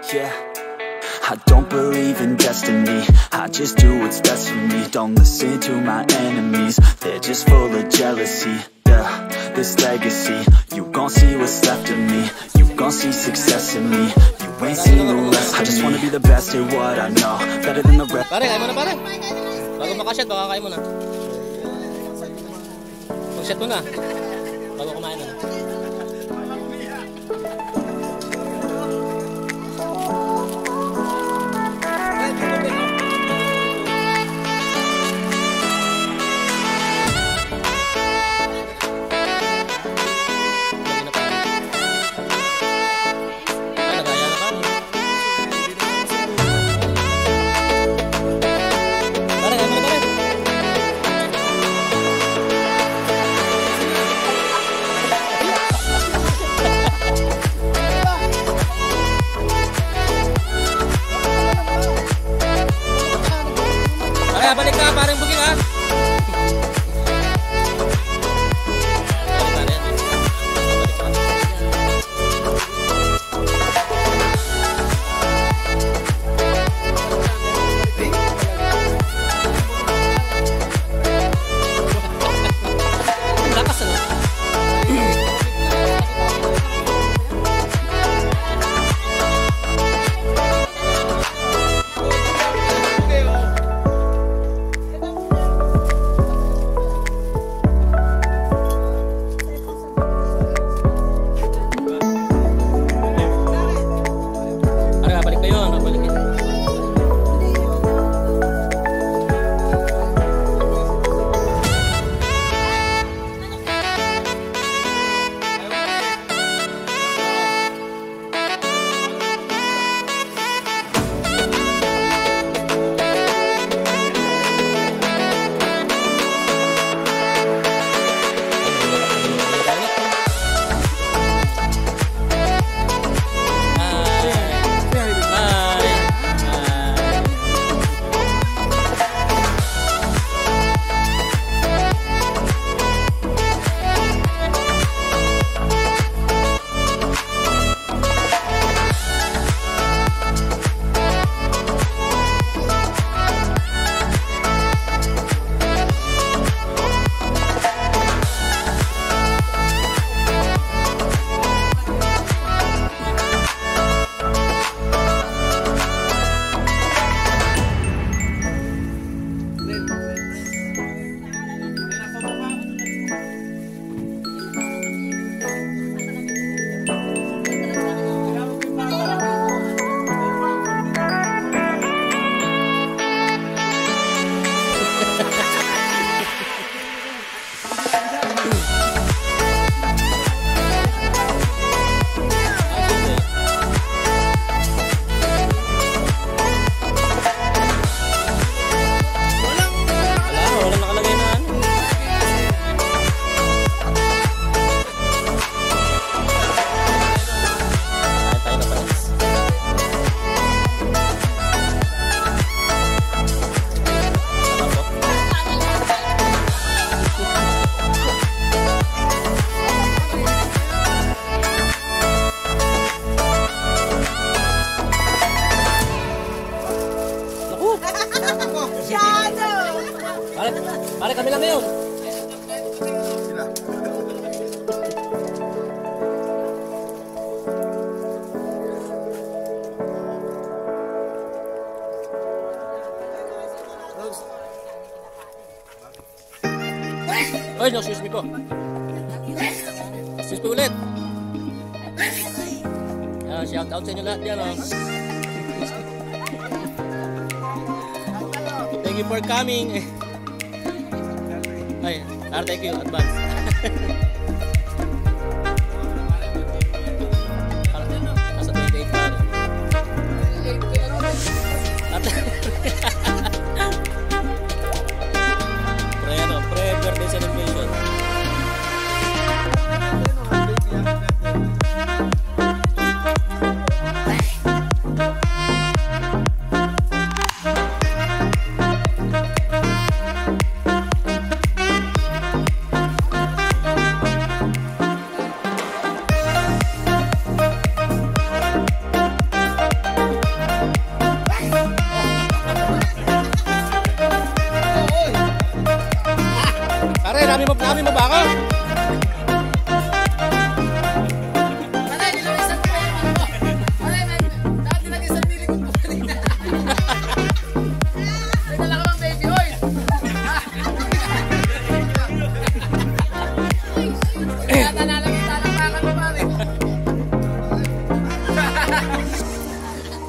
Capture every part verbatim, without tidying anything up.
yeah. I don't believe in destiny, I just do what's best for me. Don't listen to my enemies, they're just full of jealousy. Yeah, this legacy, you gon' see what's left of me. You gon' see success in me, you ain't seen the rest of me. I just wanna be the best at what I know, better than the rest. Pare, kain mo na pare. Bago makashot, baka kain mo na. Mag-shot mo na, bago kumain na. Balik ka, parang buging ha. Lakas ano? Pare, kami lang ngayon. Sila. Oy, no, excuse me ko. Excuse me ulit. Uh, shout out sa inyo lahat yan, oh. Thank you for coming. Ay, thank you, advance. Nasa twenty-eight pa. Pre, ano, pre, birthday celebration.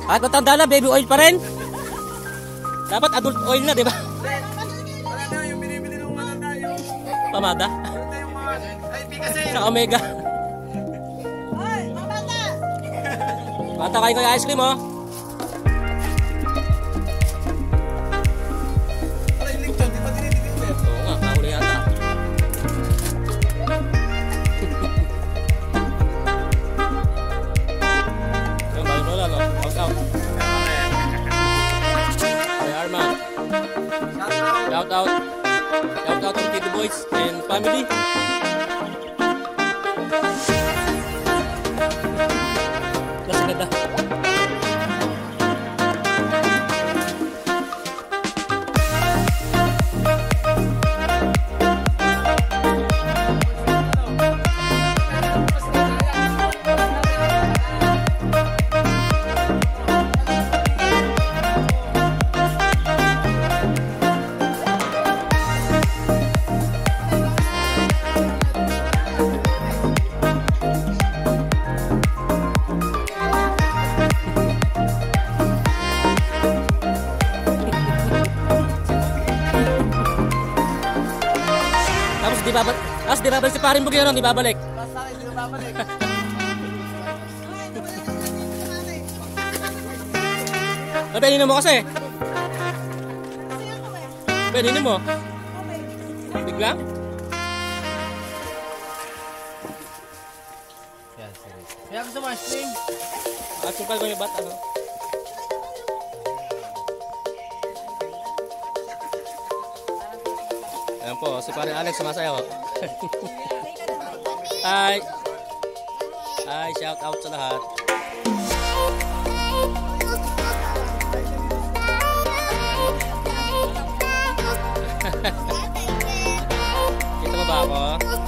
At matanda na, baby oil pa rin. Dapat adult oil na, di ba? Wala na yung binibili ng malanda yung... Pamada. Wala yung mga... Ay, di kasi... Sa Omega. Bata kayo kayo ice cream, oh. Wala yung link dyan, di ba dinididibet? Oo nga, nahuli yata. Yung bago lola, no? Out, out. Hey, Arman. Shout out. Shout out to Kitty Boys and family. Mas ganda. Tapos di babalik. Tapos di babalik si Paring Bugyo, di babalik. Basta rin, di ba babalik? Beninin mo kasi. Beninin mo. Bigla? Kaya gusto mo ice cream? At sipal ko yung bat, ano? Ayan po, si Paring Alex sumasayaw. Hi! Hi, shout out sa lahat. Kita mo ba ako?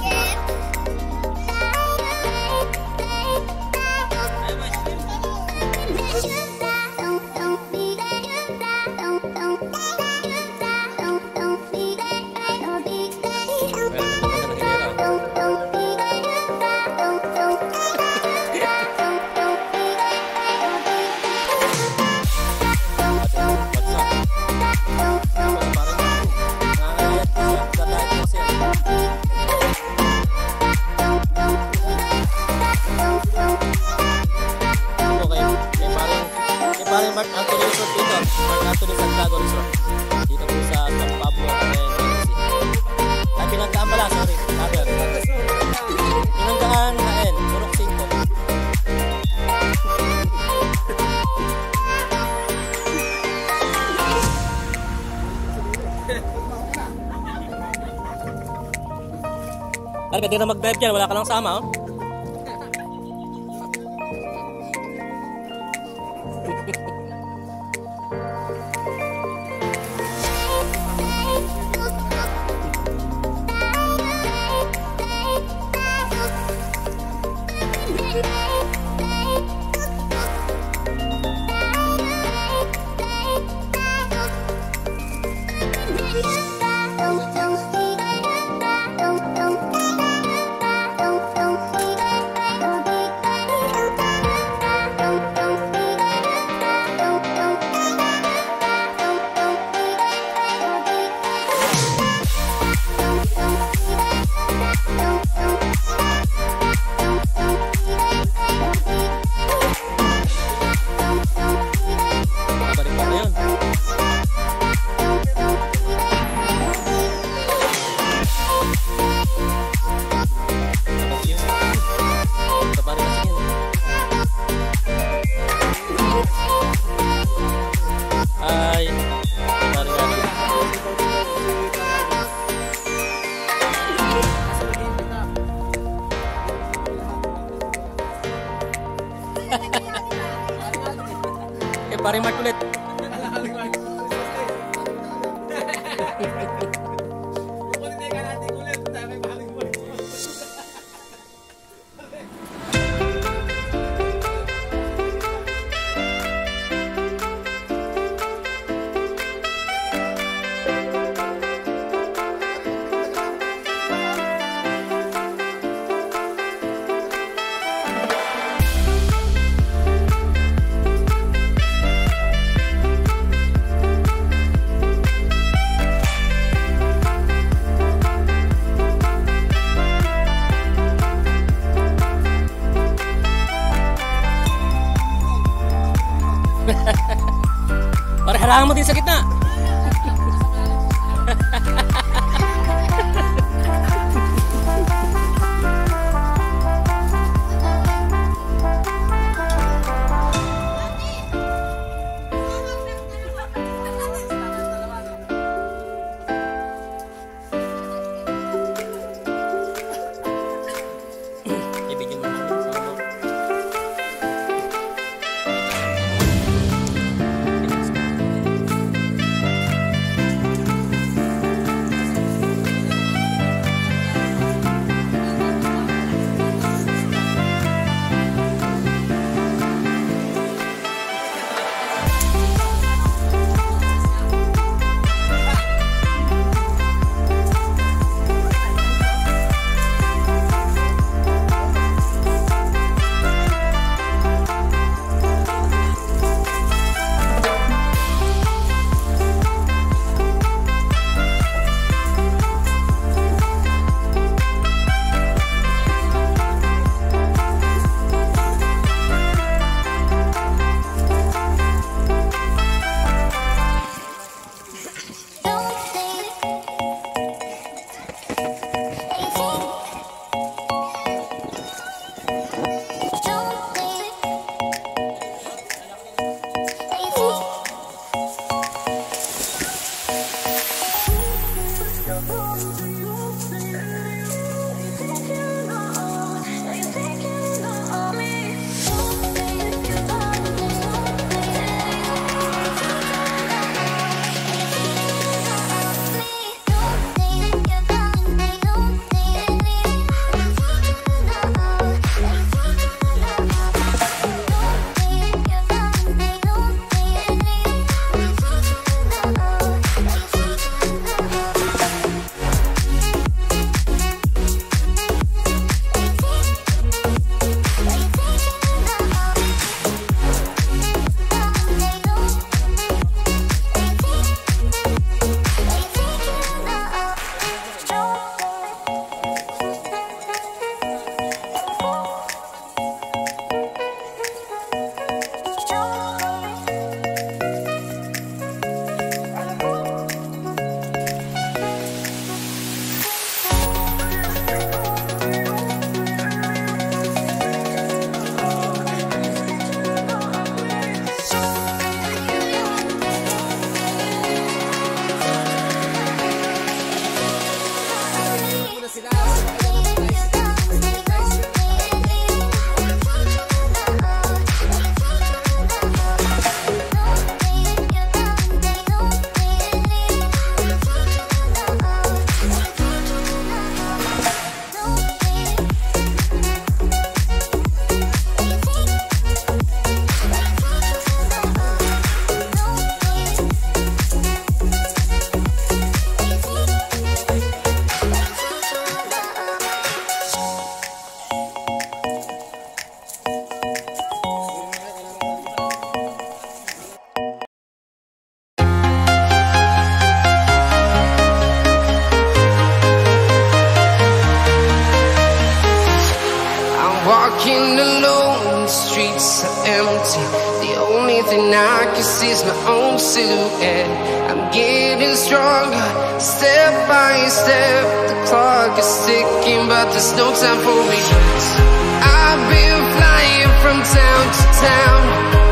Parang Mark Anthony Resort dito. Mark Anthony Santiago Resort. Dito po sa San Pablo and Tennessee. Ay, Pinanggaan pala, sorry. Sabi. Pinanggaan, Haen, Purok Cinco. Ay, pwede na mag-drive dyan. Wala ka lang sama, oh. Eh, Paring Mark ulit. Harang mo din sa gitna. Walking alone, the streets are empty. The only thing I can see is my own silhouette. I'm getting stronger, step by step. The clock is ticking, but there's no time for regrets. I've been flying from town to town,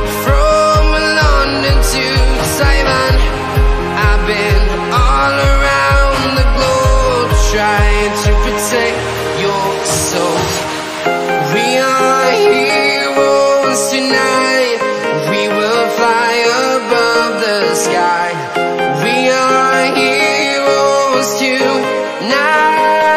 from London to Taiwan. I've been all around the globe, trying to protect your soul. We are heroes tonight. We will fly above the sky. We are heroes tonight.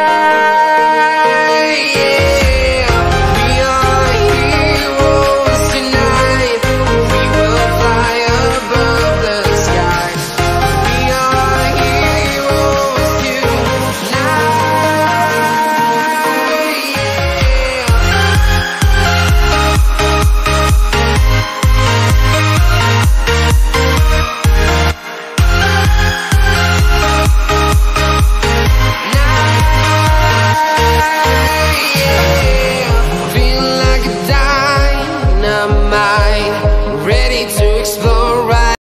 Yeah. We are heroes tonight. We will fly above the sky. We are heroes tonight. Feel like a dynamite.